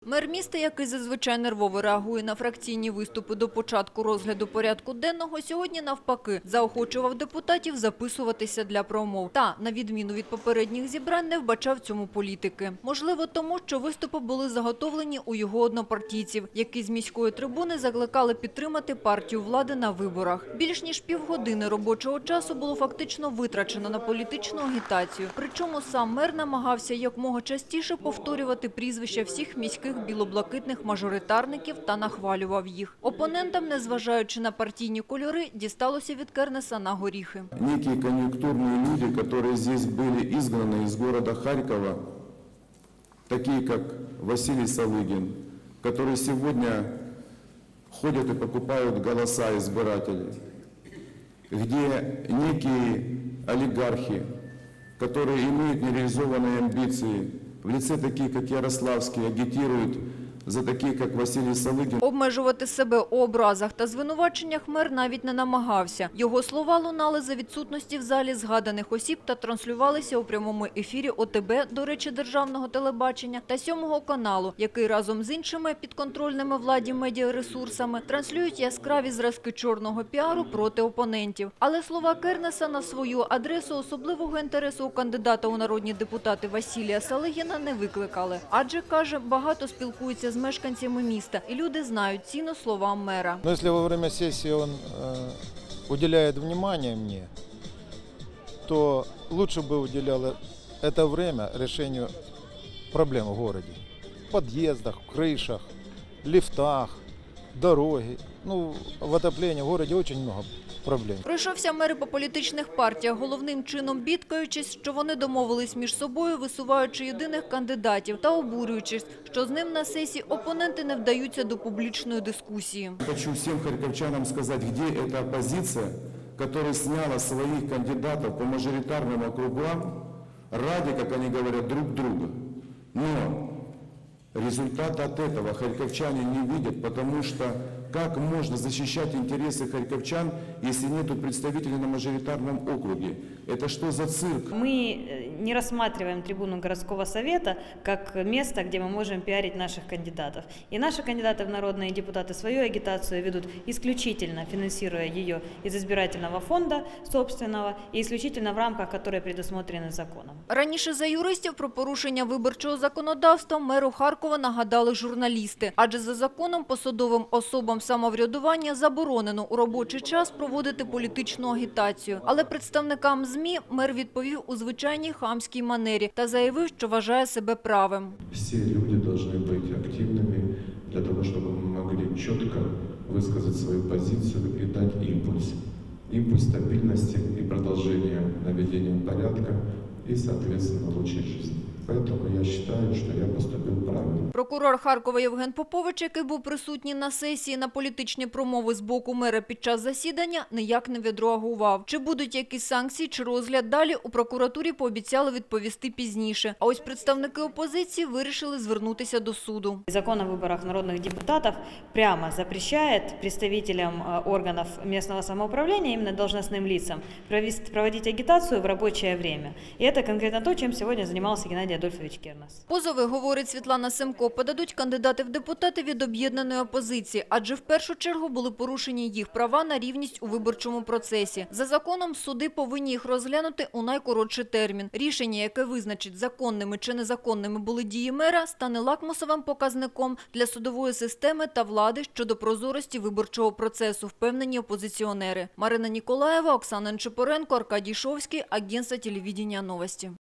Мер міста, який зазвичай нервово реагує на фракційні виступи до початку розгляду порядку денного, сьогодні навпаки заохочував депутатів записуватися для промов. Та, на відміну від попередніх зібрань, не вбачав в цьому політики. Можливо, тому, що виступи були заготовлені у його однопартійців, які з міської трибуни закликали підтримати партію влади на виборах. Більш ніж півгодини робочого часу було фактично витрачено на політичну агітацію. Причому сам мер намагався якомога частіше повторювати прізвища всіх міських білоблакитних мажоритарників та нахвалював їх. Опонентам, незважаючи на партійні кольори, дісталося від Кернеса на горіхи. Некие конъюнктурные люди, которые здесь были изгнаны из города Харькова, такие как Василий Салыгин, которые сегодня ходят и покупают голоса избирателей, где некие олигархи, которые имеют нереализованные амбиции, в лице таких, как Ярославский, агитируют за таких, як Василій Салыгин. Обмежувати себе у образах та звинуваченнях мер навіть не намагався. Його слова лунали за відсутності в залі згаданих осіб та транслювалися у прямому ефірі ОТБ, до речі, державного телебачення, та 7-го каналу, який разом з іншими підконтрольними владі медіаресурсами транслюють яскраві зразки чорного піару проти опонентів. Але слова Кернеса на свою адресу особливого інтересу у кандидата у народні депутати Василія Салыгина не викликали. Адже, каже, багато спілкується з мешканцями міста, і люди знають ціну словам мера. Но если во время сессии он уделяет внимание мне, то лучше бы уделяло это время решению проблем в городе. В подъездах, в крышах, лифтах, дороги. В отоплении в городе очень много проблем. Пройшовся мер по політичних партіях, головним чином бідкаючись, що вони домовились між собою, висуваючи єдиних кандидатів, та обурюючись, що з ним на сесії опоненти не вдаються до публічної дискусії. Хочу всем харьковчанам сказать, где эта оппозиция, которая сняла своих кандидатов по мажоритарным округам ради, как они говорят, друг друга. Но результата от этого харьковчане не видят, потому что как можно защищать интересы харьковчан, если нет представителей на мажоритарном округе? Это что за цирк? Мы не рассматриваем трибуну городского совета как место, где мы можем пиарить наших кандидатов. И наши кандидаты в народные депутаты свою агитацию ведут исключительно, финансируя ее из избирательного фонда собственного и исключительно в рамках, которые предусмотрены законом. Раніше за юристів про порушення виборчого законодавства меру Харкова нагадали журналісти. Адже за законом посадовим особам самоврядування заборонено у робочий час проводити політичну агітацію. Але представникам ЗМІ мер відповів у звичайній хамській манері та заявив, що вважає себе правим. Всі люди повинні бути активними для того, щоб ми могли чітко висказати свою позицію і дати імпульс. Імпульс стабільності і продовження наведення порядку і, соответственно, лучшей жизни. Поэтому я считаю, что я поступил правильно. Прокурор Харкова Євген Попович, який був присутній на сесії, на політичні промови з боку мера під час засідання, ніяк не відреагував. Чи будуть якісь санкції чи розгляд далі, у прокуратурі пообіцяли відповісти пізніше. А ось представники опозиції вирішили звернутися до суду. Закон о выборах народных депутатов прямо запрещает представителям органов местного самоуправления, именно должностным лицам, проводить агитацию в рабочее время. И это конкретно то, чем сегодня занимался Геннадий Адольфович Кернес. Позови, говорить Світлана Семко, подадуть кандидати в депутати від об'єднаної опозиції, адже в першу чергу були порушені їх права на рівність у виборчому процесі. За законом суди повинні їх розглянути у найкоротший термін. Рішення, яке визначить, законними чи незаконними були дії мера, стане лакмусовим показником для судової системи та влади щодо прозорості виборчого процесу, впевнені опозиціонери. Марина Ніколаєва, Оксана Нечипоренко, Аркадій Шовський, Агентство телевидения «Новости».